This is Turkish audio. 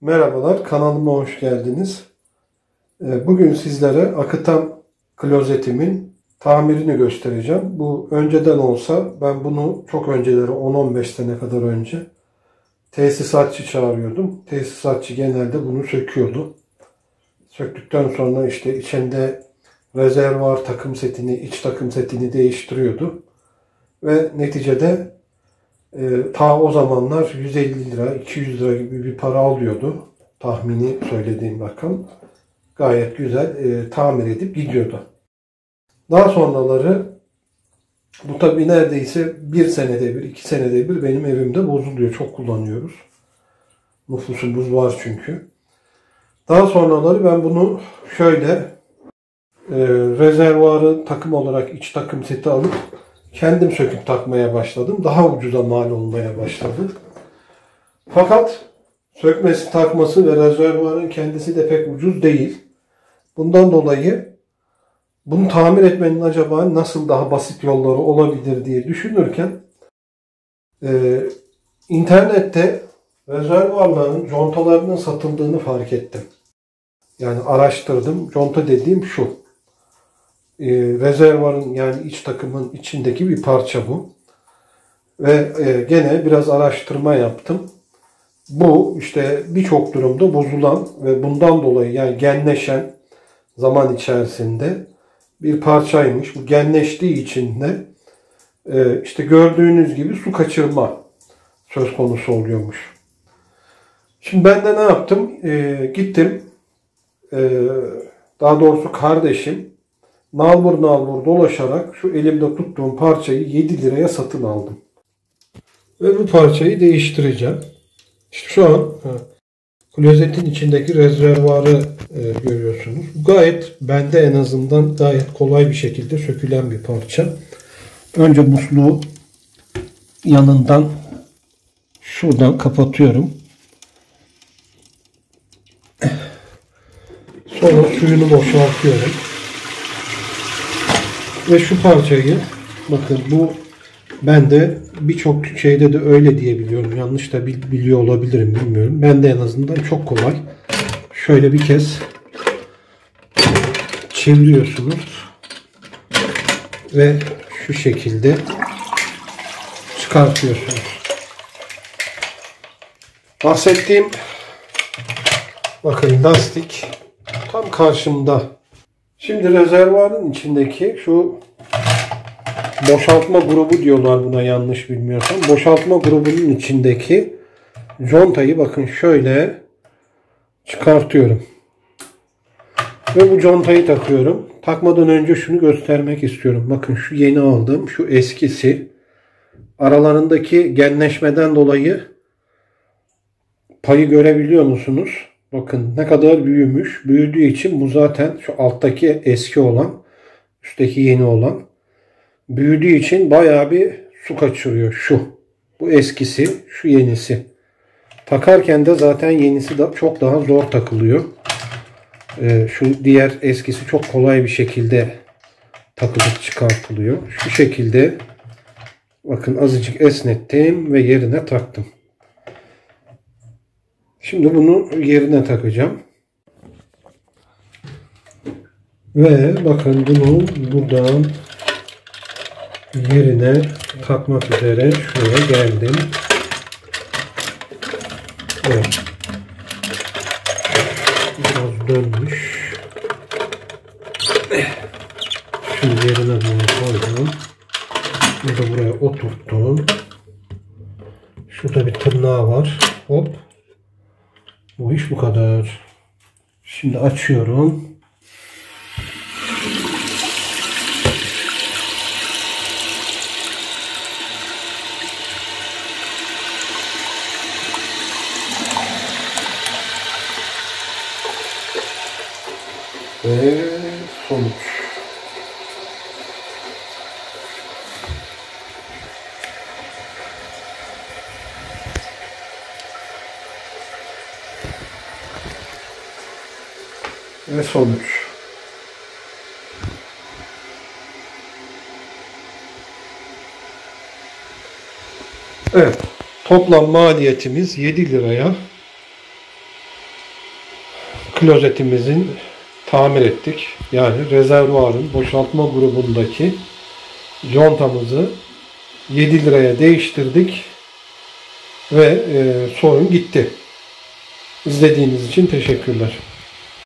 Merhabalar, kanalıma hoş geldiniz. Bugün sizlere akıtan klozetimin tamirini göstereceğim. Bu önceden olsa ben bunu çok önceleri 10-15 sene kadar önce tesisatçı çağırıyordum. Tesisatçı genelde bunu söküyordu. Söktükten sonra işte içinde rezervuar takım setini, iç takım setini değiştiriyordu. Ve neticede ta o zamanlar 150 lira, 200 lira gibi bir para alıyordu. Tahmini söylediğim rakam. Gayet güzel tamir edip gidiyordu. Daha sonraları bu tabi neredeyse bir senede bir, 2 senede bir benim evimde bozuluyor. Çok kullanıyoruz. Nüfusumuz var çünkü. Daha sonraları ben bunu şöyle rezervuarı takım olarak iç takım seti alıp kendim söküp takmaya başladım. Daha ucuza mal olmaya başladı. Fakat sökmesi, takması ve rezervuarın kendisi de pek ucuz değil. Bundan dolayı bunu tamir etmenin acaba nasıl daha basit yolları olabilir diye düşünürken internette rezervuarların contalarının satıldığını fark ettim. Yani araştırdım. Conta dediğim şu. Rezervuarın yani iç takımın içindeki bir parça bu. Ve gene biraz araştırma yaptım. Bu işte birçok durumda bozulan ve bundan dolayı yani genleşen zaman içerisinde bir parçaymış. Bu genleştiği için de işte gördüğünüz gibi su kaçırma söz konusu oluyormuş. Şimdi ben de ne yaptım? Gittim. Daha doğrusu kardeşim nalbur nalbur dolaşarak şu elimde tuttuğum parçayı 7 liraya satın aldım. Ve bu parçayı değiştireceğim. İşte şu an klozetin içindeki rezervuarı görüyorsunuz. Bu gayet bende en azından gayet kolay bir şekilde sökülen bir parça. Önce musluğu yanından şuradan kapatıyorum. Sonra suyunu boşaltıyorum. Ve şu parçayı bakın bu bende birçok şeyde de öyle diye biliyorum. Yanlış da biliyor olabilirim bilmiyorum. Bende en azından çok kolay. Şöyle bir kez çeviriyorsunuz. Ve şu şekilde çıkartıyorsunuz. Bahsettiğim bakın lastik tam karşımda. Şimdi rezervuarın içindeki şu boşaltma grubu diyorlar buna yanlış bilmiyorsam. Boşaltma grubunun içindeki contayı bakın şöyle çıkartıyorum. Ve bu contayı takıyorum. Takmadan önce şunu göstermek istiyorum. Bakın şu yeni aldığım, şu eskisi. Aralarındaki genleşmeden dolayı payı görebiliyor musunuz? Bakın ne kadar büyümüş. Büyüdüğü için bu zaten şu alttaki eski olan, üstteki yeni olan. Büyüdüğü için bayağı bir su kaçırıyor şu. Bu eskisi, şu yenisi. Takarken de zaten yenisi de çok daha zor takılıyor. Şu diğer eskisi çok kolay bir şekilde takılıp çıkartılıyor. Şu şekilde bakın azıcık esnettim ve yerine taktım. Şimdi bunu yerine takacağım. Ve bakın bunu buradan yerine takmak üzere şuraya geldim. Evet. Biraz dönmüş. Şimdi yerine bunu koydum. Bunu da buraya oturttum. Şurada bir tırnağı var. Hop. Bu iş bu kadar. Şimdi açıyorum. Ve sonuç. Ve sonuç. Evet. Toplam maliyetimiz 7 liraya klozetimizin tamir ettik. Yani rezervuarın boşaltma grubundaki contamızı 7 liraya değiştirdik ve sorun gitti. İzlediğiniz için teşekkürler.